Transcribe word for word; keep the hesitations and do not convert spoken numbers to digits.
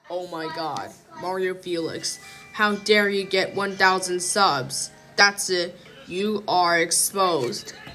Oh my god, Mario Felix, how dare you get one thousand subs? That's it, you are exposed.